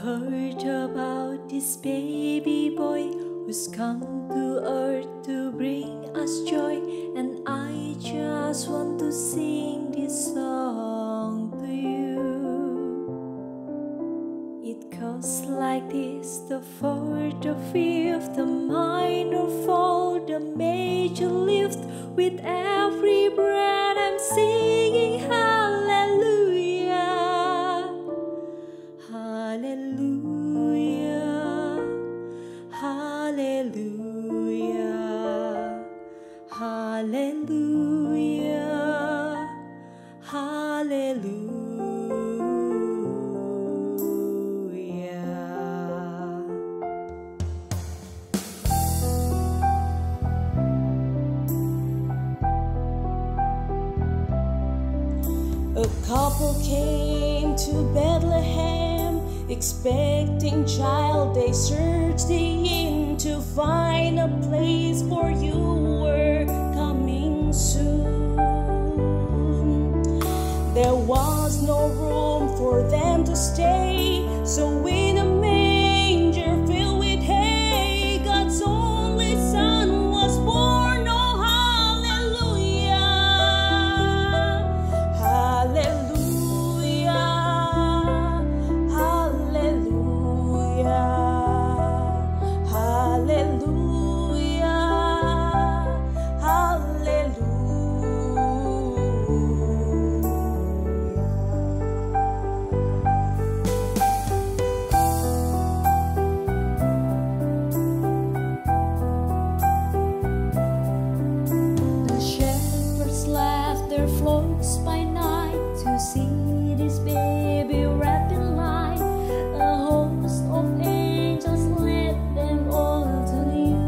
heard about this baby boy who's come to earth to bring us joy, and I just want to sing this song to you. It goes like this: the fourth, the fifth, the minor fall, the major lift. With every breath I'm singing hallelujah, hallelujah, hallelujah, hallelujah, hallelujah. A couple came to Bethlehem, expecting child. They searched the inn to find a place, for you were coming soon. There was no room for them to stay, so in a manger filled with hay, God's only Son was born. Oh, hallelujah, hallelujah, hallelujah, hallelujah, hallelujah. The shepherds left their flocks by night to see this baby wrapped in light. A host of angels led them all to you.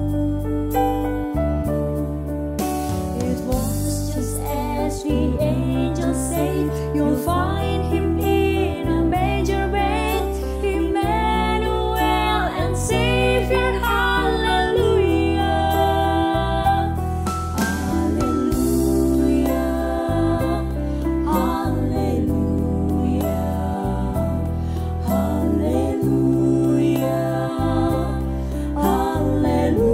It was just as the angels said, you'll find him in a manger bed, Emmanuel and Savior. Hallelujah, hallelujah, hallelujah, hallelujah,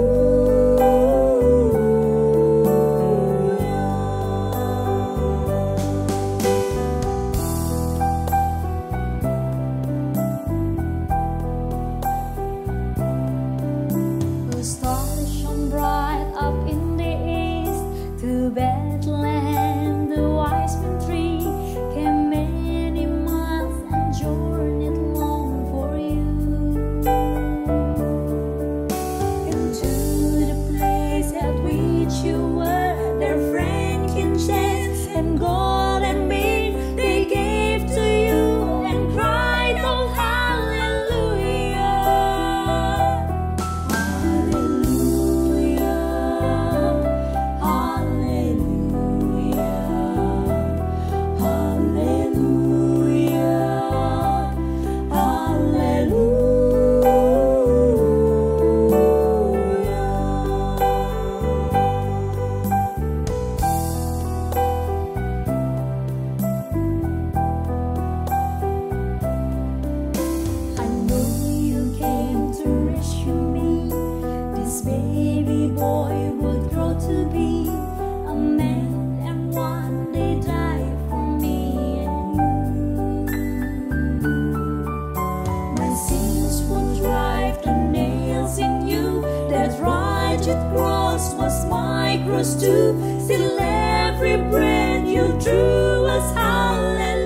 hallelujah. The stars shone bright up in the east. To Bethlehem the wise men three came many miles and journeyed long for you. And to the place at which you were, their frankincense and gold and myrrh they gave to you, and cried, oh, hallelujah, hallelujah, cross was my cross too. Still every breath you drew was hallelujah.